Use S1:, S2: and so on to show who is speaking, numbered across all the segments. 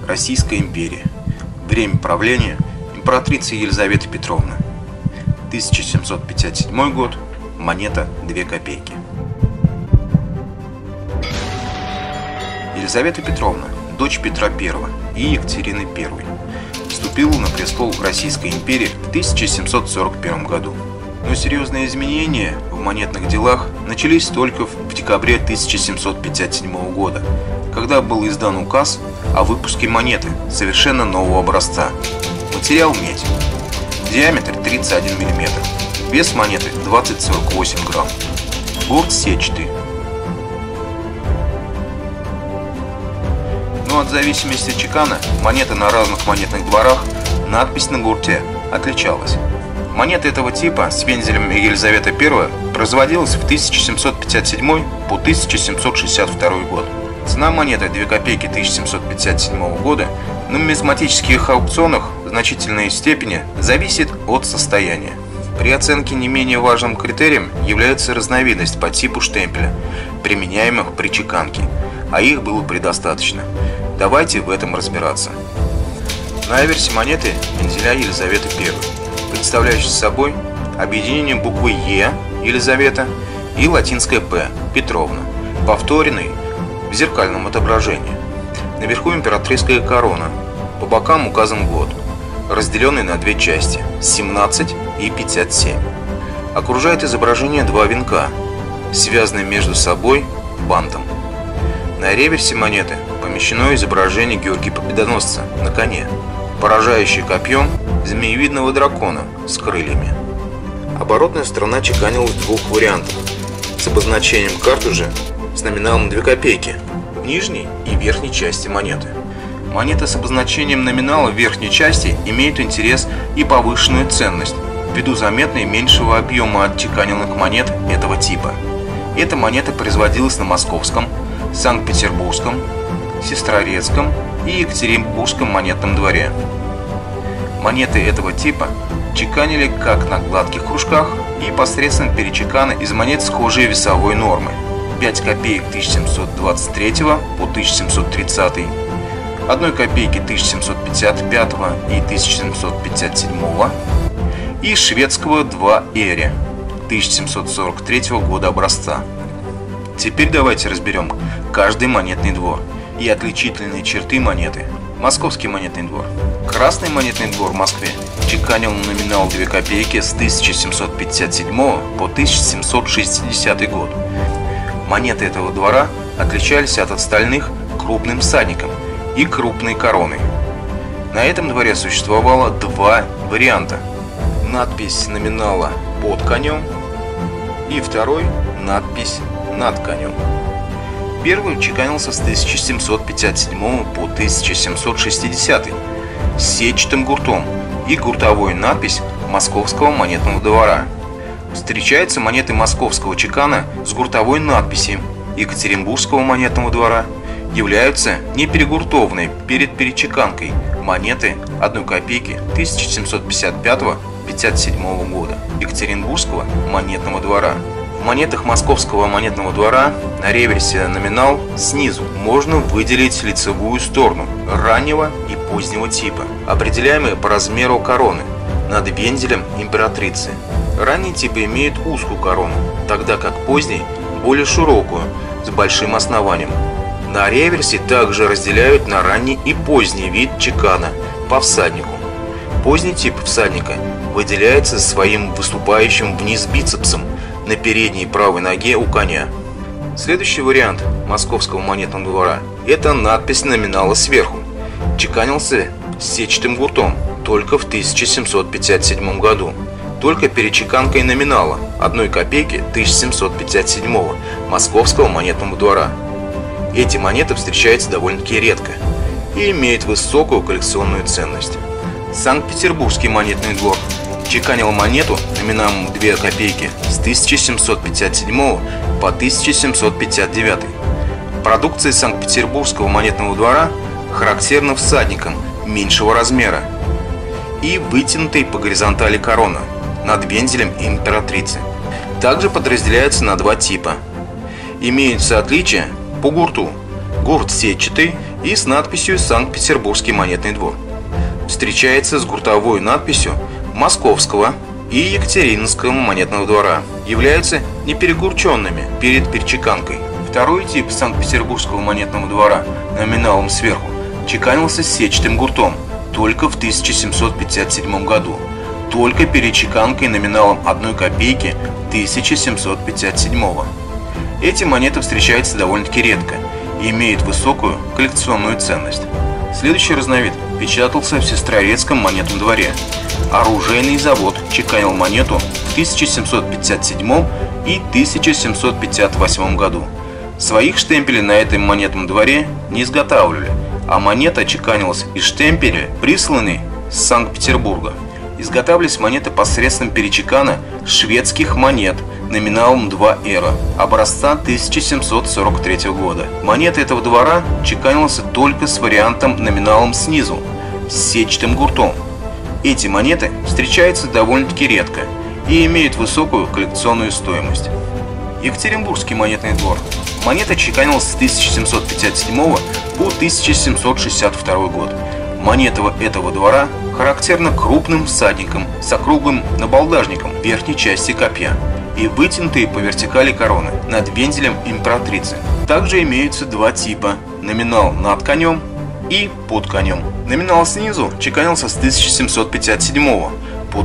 S1: Российская империя. Время правления императрицы Елизаветы Петровны. 1757 год. Монета 2 копейки. Елизавета Петровна, дочь Петра I и Екатерины I, вступила на престол Российской империи в 1741 году. Но серьезные изменения в монетных делах начались только в декабре 1757 года, когда был издан указ о выпуске монеты совершенно нового образца. Материал – медь. Диаметр 31 мм. Вес монеты 20-48 грамм. Гурт сетчатый. Но от зависимости чекана монеты на разных монетных дворах надпись на гурте отличалась. Монета этого типа с вензелем Елизаветы I производилась в 1757 по 1762 год. Цена монеты 2 копейки 1757 года на нумизматических аукционах в значительной степени зависит от состояния. При оценке не менее важным критерием является разновидность по типу штемпеля, применяемых при чеканке, а их было предостаточно. Давайте в этом разбираться. На аверсе монеты вензеля Елизаветы I, представляющей собой объединение буквы Е Елизавета и латинское П Петровна, повторенный в зеркальном отображении. Наверху императрская корона, по бокам указан год, разделенный на две части – 17 и 57. Окружает изображение два венка, связанные между собой бантом. На реверсе монеты помещено изображение Георгия Победоносца на коне, поражающий копьем змеевидного дракона с крыльями. Оборотная сторона чеканилась в двух вариантах с обозначением картуджа с номиналом 2 копейки в нижней и верхней части монеты. Монеты с обозначением номинала в верхней части имеют интерес и повышенную ценность ввиду заметно меньшего объема отчеканенных монет этого типа. Эта монета производилась на Московском, Санкт-Петербургском, Сестрорецком и Екатеринбургском монетном дворе. Монеты этого типа чеканили как на гладких кружках и посредством перечекана из монет схожей весовой нормы. 5 копеек 1723 по 1730, 1 копейки 1755 и 1757 и шведского 2 эре 1743 года образца. Теперь давайте разберем каждый монетный двор и отличительные черты монеты. Московский монетный двор. Красный монетный двор в Москве чеканил номинал 2 копейки с 1757 по 1760 год. Монеты этого двора отличались от остальных крупным всадником и крупной короной. На этом дворе существовало два варианта. Надпись номинала под конем и второй надпись над конем. Первый чеканился с 1757 по 1760 с сетчатым гуртом и гуртовой надпись Московского монетного двора. Встречаются монеты московского чекана с гуртовой надписью Екатеринбургского монетного двора. Являются неперегуртованные перед перечеканкой монеты 1 копейки 1755-57 года Екатеринбургского монетного двора. В монетах Московского монетного двора на реверсе номинал снизу можно выделить лицевую сторону раннего и позднего типа, определяемые по размеру короны над вензелем императрицы. Ранний тип имеет узкую корону, тогда как поздний более широкую, с большим основанием. На реверсе также разделяют на ранний и поздний вид чекана по всаднику. Поздний тип всадника выделяется своим выступающим вниз бицепсом на передней правой ноге у коня. Следующий вариант Московского монетного двора – это надпись номинала сверху. Чеканился с сетчатым гуртом только в 1757 году, только перечеканкой номинала 1 копейки 1757 Московского монетного двора. Эти монеты встречаются довольно-таки редко и имеют высокую коллекционную ценность. Санкт-Петербургский монетный двор чеканил монету номиналом 2 копейки с 1757 по 1759. Продукция Санкт-Петербургского монетного двора характерна всадникам меньшего размера и вытянутой по горизонтали корона над вензелем императрицы. Также подразделяются на два типа. Имеются отличия по гурту. Гурт сетчатый и с надписью «Санкт-Петербургский монетный двор». Встречается с гуртовой надписью Московского и Екатерининского монетного двора. Являются неперегурченными перед перечеканкой. Второй тип Санкт-Петербургского монетного двора номиналом сверху чеканился с сетчатым гуртом только в 1757 году, только перед чеканкой номиналом 1 копейки 1757. Эти монеты встречаются довольно-таки редко и имеют высокую коллекционную ценность. Следующий разновид печатался в Сестрорецком монетном дворе. Оружейный завод чеканил монету в 1757 и 1758 году. Своих штемпелей на этом монетном дворе не изготавливали, а монета чеканилась из штемпеля, присланной с Санкт-Петербурга. Изготавливались монеты посредством перечекана шведских монет номиналом 2 эра, образца 1743 года. Монета этого двора чеканилась только с вариантом номиналом снизу, с сетчатым гуртом. Эти монеты встречаются довольно-таки редко и имеют высокую коллекционную стоимость. Екатеринбургский монетный двор. Монета чеканилась с 1757 по 1762 год. Монета этого двора характерна крупным всадником с округлым набалдажником в верхней части копья и вытянутые по вертикали короны над вензелем императрицы. Также имеются два типа – номинал над конем и под конем. Номинал снизу чеканился с 1757 по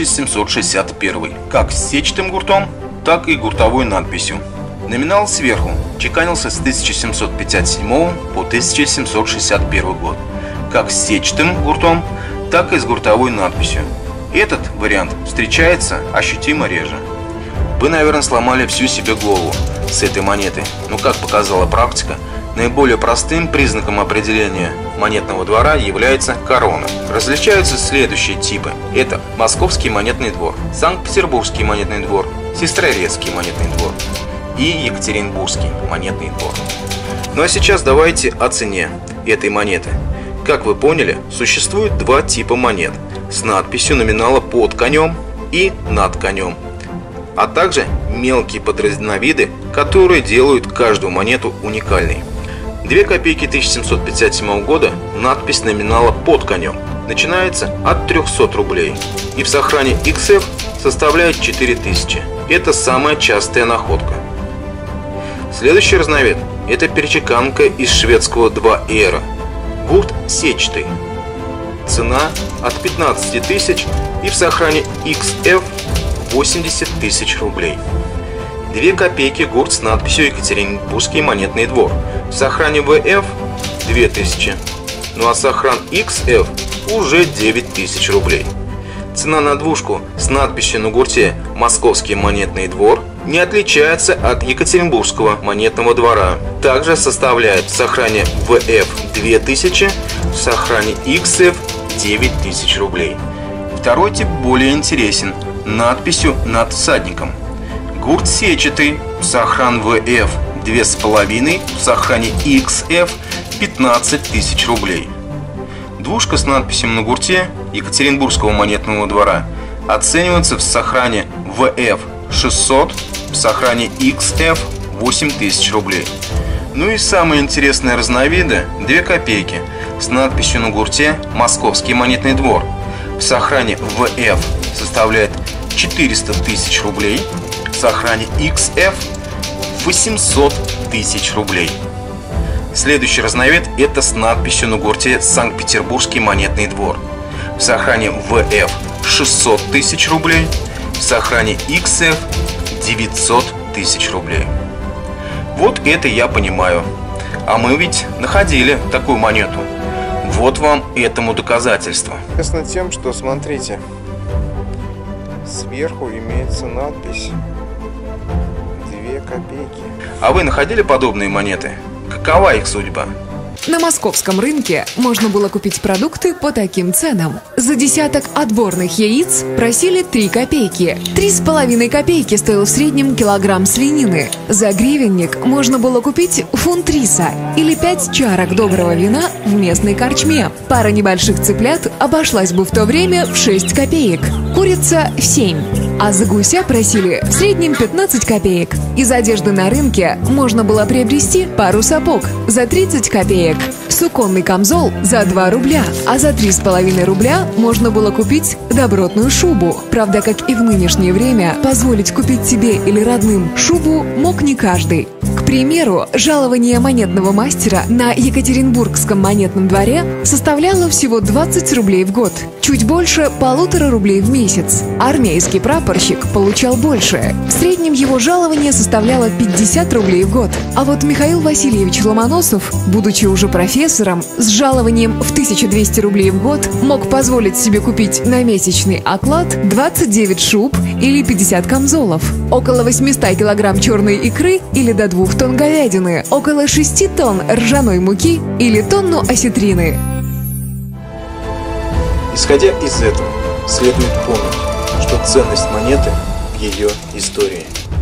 S1: 1761, как с сетчатым гуртом, так и гуртовой надписью. Номинал сверху чеканился с 1757 по 1761 год, как с сетчатым гуртом, так и с гуртовой надписью. Этот вариант встречается ощутимо реже. Вы, наверное, сломали всю себе голову с этой монеты, но, как показала практика, наиболее простым признаком определения монетного двора является корона. Различаются следующие типы. Это Московский монетный двор, Санкт-Петербургский монетный двор, Сестрорецкий монетный двор и Екатеринбургский монетный двор. Ну а сейчас давайте о цене этой монеты. Как вы поняли, существует два типа монет с надписью номинала под конем и над конем, а также мелкие подразновиды, которые делают каждую монету уникальной. 2 копейки 1757 года надпись номинала под конем начинается от 300 рублей и в сохране XF составляет 4000. Это самая частая находка. Следующий разновид – это перечеканка из шведского 2 эра. Гурт сетчатый. Цена от 15 тысяч и в сохране XF 80 тысяч рублей. 2 копейки гурт с надписью Екатеринбургский монетный двор. В сохране VF 2000, ну а сохран XF уже 9000 рублей. Цена на двушку с надписью на гурте «Московский монетный двор» не отличается от Екатеринбургского монетного двора. Также составляет в сохране VF 2000, в сохране XF 9000 рублей. Второй тип более интересен, надписью над всадником. Гурт сетчатый, сохран VF 2,5, в сохране XF 15 тысяч рублей. Двушка с надписью на гурте Екатеринбургского монетного двора оценивается в сохране VF 600, в сохране XF 8000 рублей. Ну и самые интересные разновиды – 2 копейки с надписью на гурте «Московский монетный двор». В сохране VF составляет 400 тысяч рублей, в сохране XF 800 тысяч рублей. Следующий разновид – это с надписью на гурте «Санкт-Петербургский монетный двор». В сохране VF 600 тысяч рублей, в сохране XF 900 тысяч рублей. Вот это я понимаю. А мы ведь находили такую монету. Вот вам этому доказательство.
S2: Интересно тем, что, смотрите, сверху имеется надпись 2 копейки.
S1: А вы находили подобные монеты? Какова их судьба?
S3: На московском рынке можно было купить продукты по таким ценам. За десяток отборных яиц просили 3 копейки. 3,5 копейки стоил в среднем килограмм свинины. За гривенник можно было купить фунт риса или 5 чарок доброго вина в местной корчме. Пара небольших цыплят обошлась бы в то время в 6 копеек. курица в 7, а за гуся просили в среднем 15 копеек. Из одежды на рынке можно было приобрести пару сапог за 30 копеек, суконный камзол за 2 рубля, а за 3,5 рубля можно было купить добротную шубу. Правда, как и в нынешнее время, позволить купить себе или родным шубу мог не каждый. К примеру, жалование монетного мастера на Екатеринбургском монетном дворе составляло всего 20 рублей в год, чуть больше 1,5 рублей в месяц. Армейский прапорщик получал больше. В среднем его жалование составляло 50 рублей в год. А вот Михаил Васильевич Ломоносов, будучи уже профессором, с жалованием в 1200 рублей в год мог позволить себе купить на месячный оклад 29 шуб или 50 камзолов, около 800 килограмм черной икры или до 2 тонн говядины, около 6 тонн ржаной муки или тонну осетрины.
S2: Исходя из этого, следует помнить, что ценность монеты в ее истории.